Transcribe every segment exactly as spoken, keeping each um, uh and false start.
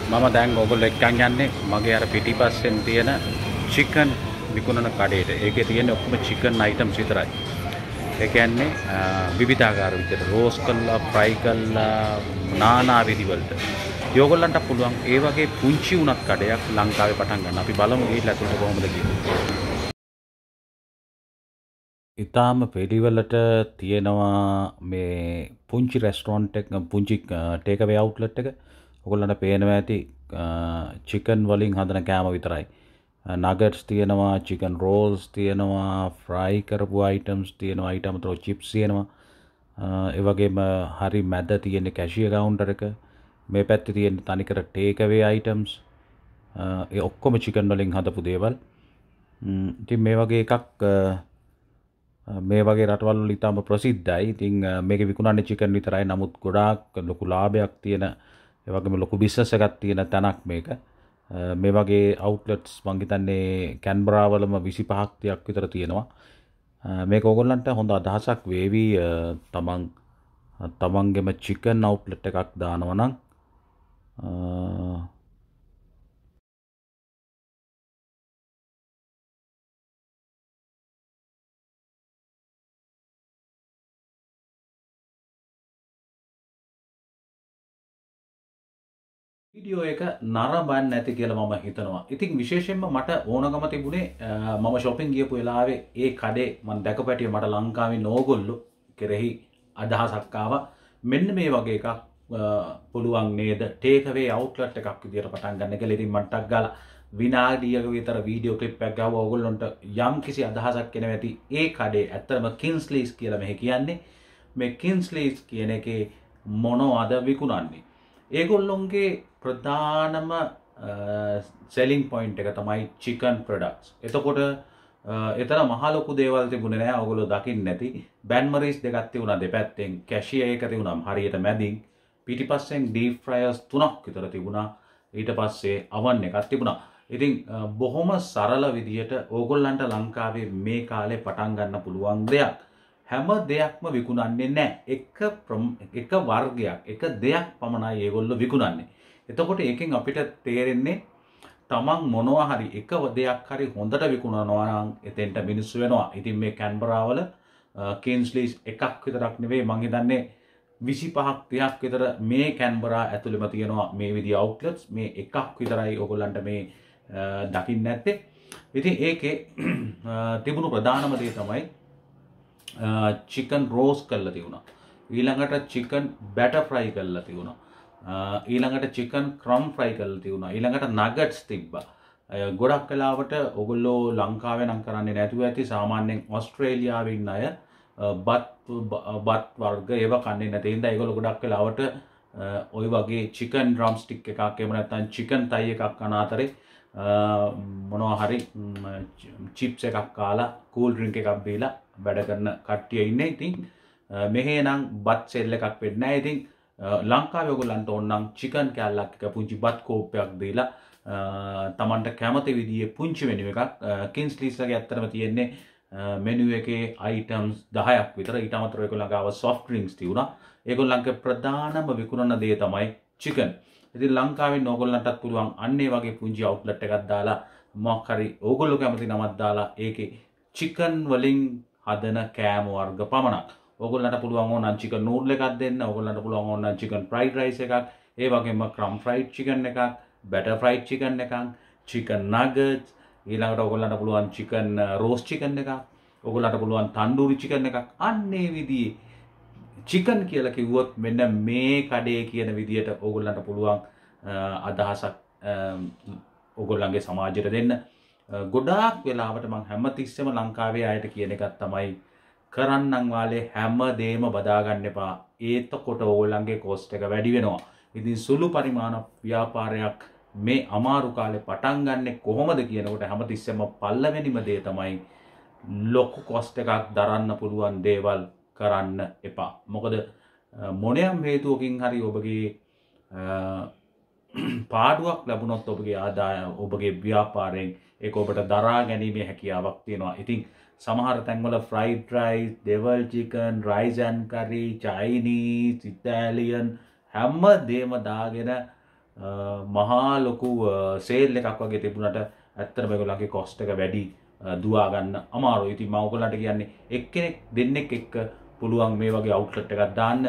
මම දැන් ඔයගොල්ලෝ එක්කන් යන්නේ මගේ අර පිටිපස්සෙන් තියෙන චිකන් විකුණන කඩේට. ඒකේ තියෙන ඔක්කොම චිකන් අයිටම්ස් විතරයි. ඒ කියන්නේ විවිධාකාර විදිහට රෝස් කළා, ෆ්‍රයි කළා, නානා විදි වලට. ඒගොල්ලන්ට පුළුවන් ඒ වගේ පුංචි උණක් කඩයක් ලංකාවේ පටන් ගන්න. අපි බලමු ගිහිල්ලා අතුලට කොහොමද කියන්නේ. ඉතාලම පිළිවෙලට තියෙනවා මේ පුංචි රෙස්ටොරන්ට් එක පුංචි ටේක් අවේ අවුට්ලට් එක. ඔයගොල්ලන්ට පේනවා ඇති චිකන් වලින් හදන කෑම විතරයි. නගට්ස් තියෙනවා, චිකන් රෝල්ස් තියෙනවා, ෆ්‍රයි කරපු අයිටම්ස් තියෙනවා, ඊට අමතරව චිප්ස් තියෙනවා. ඒ වගේම හරි මැද තියෙන කැෂියර් කවුන්ටර් එක. මේ පැත්තේ තියෙන තනිකර ටේක් අවේ අයිටම්ස්. ඒ ඔක්කොම චිකන් වලින් හදපු දේවල්. ඉතින් මේ වගේ එකක් මේ වගේ රටවල් වල ඉතාම ප්‍රසිද්ධයි. ඉතින් මේක විකුණන්නේ චිකන් විතරයි. නමුත් ගොඩාක් ලොකු ලාභයක් තියෙන, ඒ වගේම ලොකු බිස්නස් එකක් තියෙන තැනක් මේක. මේ වගේ අවුට්ලට්ස් මං හිතන්නේ කැන්බරා වලම විසිපහක් තියක් විතර තියෙනවා. මේක ඕගොල්ලන්ට හොඳ අදහසක් වේවි. තමන් තමන්ගේම චිකන් අවුට්ලට් එකක් දානවා නම් වීඩියෝ එක නරඹන්න නැති කියලා මම හිතනවා. ඉතින් විශේෂයෙන්ම මට ඕනකම තිබුණේ මම shopping ගියපු වෙලාවේ ඒ කඩේ මම දැකපැටිය මට ලංකාවේ නෝගොල්ලෝ කෙරෙහි අදහසක් ආවා. මෙන්න මේ වගේ එකක් පුළුවන් නේද ටේක් අවේ අවුට්ලට් එකක් විදියට පටන් ගන්න කියලා. ඉතින් මම ටක් ගාලා විනාඩියක විතර වීඩියෝ ක්ලිප් එකක් ගාවා. ඕගොල්ලන්ට යම් කිසි අදහසක් එනවා ඇති. ඒ කඩේ ඇත්තටම කින්ස්ලිස් කියලා මෙහි කියන්නේ. මේ කින්ස්ලිස් කියන එකේ මොනවද විකුණන්නේ? ඒගොල්ලොන්ගේ ප්‍රධානම සෙලිං පොයින්ට් එක තමයි චිකන් ප්‍රොඩක්ට්ස්. එතකොට එතන මහ ලොකු දේවල් තිබුණේ නැහැ. ඔයගොල්ලෝ දකින්න නැති බැන්මරිස් දෙකක් තිබුණා දෙපැත්තෙන්. කැෂියර් එක තිබුණා හරියට මැදින්. පිටිපස්සෙන් ඩීප් ෆ්‍රයර්ස් තුනක් විතර තිබුණා. ඊට පස්සේ අවන් එකක් තිබුණා. ඉතින් බොහොම සරල විදියට ඕගොල්ලන්ට ලංකාවේ මේ කාලේ පටන් ගන්න පුළුවන් දෙයක්. හැම දෙයක්ම විකුණන්නේ නැහැ. එක එක වර්ගයක්, එක දෙයක් පමණයි ඒගොල්ලෝ විකුණන්නේ. එතකොට ඒකෙන් අපිට තේරෙන්නේ තමන් මොනවා හරි එක දෙයක් හරි හොඳට විකුණනවා නම් එතෙන්ට මිනිස්සු වෙනවා. ඉතින් මේ කැන්බරා වල කින්ස්ලිස් එකක් විතරක් නෙවෙයි මං හිතන්නේ විසිපහක් තිහක් විතර මේ කැන්බරා ඇතුළෙම තියෙනවා මේ විදිහේ අවුට්ලට්ස්. මේ එකක් විතරයි ඕගොල්ලන්ට මේ දකින්න නැත්තේ. ඉතින් ඒකේ තිබුණු ප්‍රධානම දේ තමයි චිකන් රෝස් කරලා තිබුණා. ඊළඟට චිකන් බැටර් ෆ්‍රයි කරලා තිබුණා. ඊළඟට චිකන් ක්‍රම් ෆ්‍රයි කරලා තිබුණා. ඊළඟට නගට්ස් තිබ්බා. ගොඩක් වෙලාවට ඔයගොල්ලෝ ලංකාවේ නම් කරන්නේ නැතුව ඇති. සාමාන්‍යයෙන් ඕස්ට්‍රේලියාවේ ඉන්න අය බත් බත් වර්ග ඒවා කන්නේ නැති හින්දා ඒගොල්ලෝ ගොඩක් වෙලාවට ওই වගේ චිකන් ඩ්‍රම් ස්ටික් එකක් එහෙම නැත්නම් චිකන් තයි එකක් කන අතරේ මොනවා හරි චිප්ස් එකක් කාලා කූල් ඩ්‍රින්ක් එකක් බීලා වැඩ කරන කට්ටිය ඉන්නේ. ඉතින් මෙහෙ නම් බත් සෙල් එකක් වෙන්නේ නැහැ. ඉතින් ලංකාවේ ඔයගොල්ලන්ට ඕන නම් චිකන් කෑල්ලක් එක පුංචි බත් කෝප්පයක් දීලා තමන්ට කැමති විදිහේ පුංචි මෙනු එකක් කින්ස්ලිස් එකේ ඇත්තටම තියෙන්නේ මෙනු එකේ අයිටම්ස් දහයක් විතර. ඊට අමතරව ඒගොල්ලන් ගාව සොෆ්ට් ඩ්‍රින්ක්ස් තියුණා. ඒගොල්ලන්ගේ ප්‍රධානම විකුණන දේ තමයි චිකන්. ඉතින් ලංකාවේ ඕගොල්ලන්ටත් පුළුවන් අන්න ඒ වගේ පුංචි අවුට්ලට් එකක් දාලා මොකක් හරි ඕගොල්ලෝ කැමති නමක් දාලා ඒකේ චිකන් වලින් හදන කෑම වර්ග පමණක්. ඕගොල්ලන්ට පුළුවන් ඕන නම් චිකන් නූඩල් එකක් දෙන්න. ඕගොල්ලන්ට පුළුවන් ඕන නම් චිකන් ෆ්‍රයිඩ් රයිස් එකක්. ඒ වගේම ක්‍රම් ෆ්‍රයිඩ් චිකන් එකක්, බැටර් ෆ්‍රයිඩ් චිකන් එකක්, චිකන් නගට්ස්. ඊළඟට ඕගොල්ලන්ට පුළුවන් චිකන් රෝස් චිකන් එකක්. ඕගොල්ලන්ට පුළුවන් තන්දූරි චිකන් එකක්. අන්න ඒ විදිහේ චිකන් කියලා කිව්වොත් මෙන්න මේ කඩේ කියන විදිහට ඕගොල්ලන්ට පුළුවන් අදහසක් ඕගොල්ලන්ගේ සමාජයට දෙන්න. ගොඩාක් වෙලාවට මම හැමතිස්සෙම ලංකාවේ අයට කියන එකක් තමයි කරන්නම් වාලේ හැම දෙයක්ම බදා ගන්න එපා. ඒතකොට ඕගොල්ලන්ගේ කොස්ට් එක වැඩි වෙනවා. ඉතින් සුළු පරිමාණ ව්‍යාපාරයක් මේ අමාරු කාලේ පටන් ගන්නෙ කොහොමද කියනකොට හැමතිස්සෙම පල්ලවෙනිම දේ තමයි ලොකු කොස්ට් එකක් දරන්න පුළුවන් දේවල් කරන්න එපා. මොකද මොනියම් හේතුවකින් හරි ඔබගේ පාඩුවක් ලැබුණොත් ඔබගේ ආදායම ඔබගේ ව්‍යාපාරයෙන් ඒක ඔබට දරා ගැනීමේ හැකියාවක් තියෙනවා. ඉතින් සමහර තැන්වල fried rice, devil chicken, rice and curry, Chinese, Italian හැම දෙම දාගෙන මහා ලොකු සේල් එකක් වගේ තිබුණට ඇත්තටම ඒගොල්ලන්ගේ කොස්ට් එක වැඩි දුවා ගන්න අමාරුයි. ඉතින් මම ඔයගොල්ලන්ට කියන්නේ එක්කෙනෙක් දෙන්නෙක් එක්ක පුළුවන් මේ වගේ අවුට්ලට් එකක් දාන්න.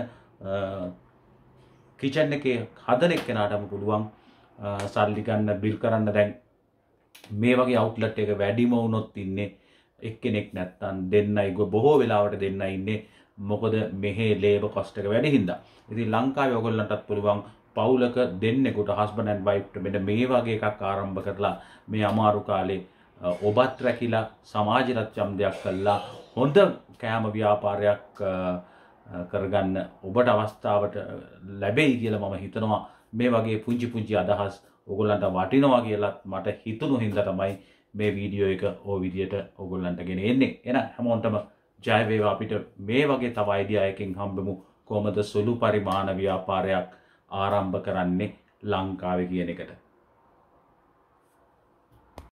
කිචන් එකේ හදන එක්කෙනාටම පුළුවන් සල්ලි ගන්න බිල් කරන්න. දැන් මේ වගේ අවුට්ලට් එක වැඩිම වුණොත් ඉන්නේ එක්කෙනෙක් නැත්තම් දෙන්නයි. බොහෝ වෙලාවට දෙන්නයි ඉන්නේ. මොකද මෙහි ලේබර් කොස්ට් එක වැඩි හින්දා. ඉතින් ලංකාවේ ඔයගොල්ලන්ටත් පුළුවන් පවුලක දෙන්නෙකුට හස්බන්ඩ් ඇන්ඩ් වයිෆ්ට මෙන්න මේ වගේ එකක් ආරම්භ කරලා මේ අමාරු කාලේ ඔබත් රැකිලා සමාජයට ඡන්දයක් කළා හොඳ කෑම ව්‍යාපාරයක් කරගන්න ඔබට අවස්ථාවට ලැබෙයි කියලා මම හිතනවා. මේ වගේ පුංචි පුංචි අදහස් ඔයගොල්ලන්ට වටිනවා කියලා මට හිතුණු හින්දා තමයි මේ වීඩියෝ එක ඕ විදියට ඔයගොල්ලන්ට ගෙන එන්නේ. එහෙනම් හැමෝටම ජය වේවා. අපිට මේ වගේ තව අයිඩියා එකකින් හම්බෙමු කොහොමද සුළු පරිමාණ ව්‍යාපාරයක් ආරම්භ කරන්නේ ලංකාවේ කියන එකට.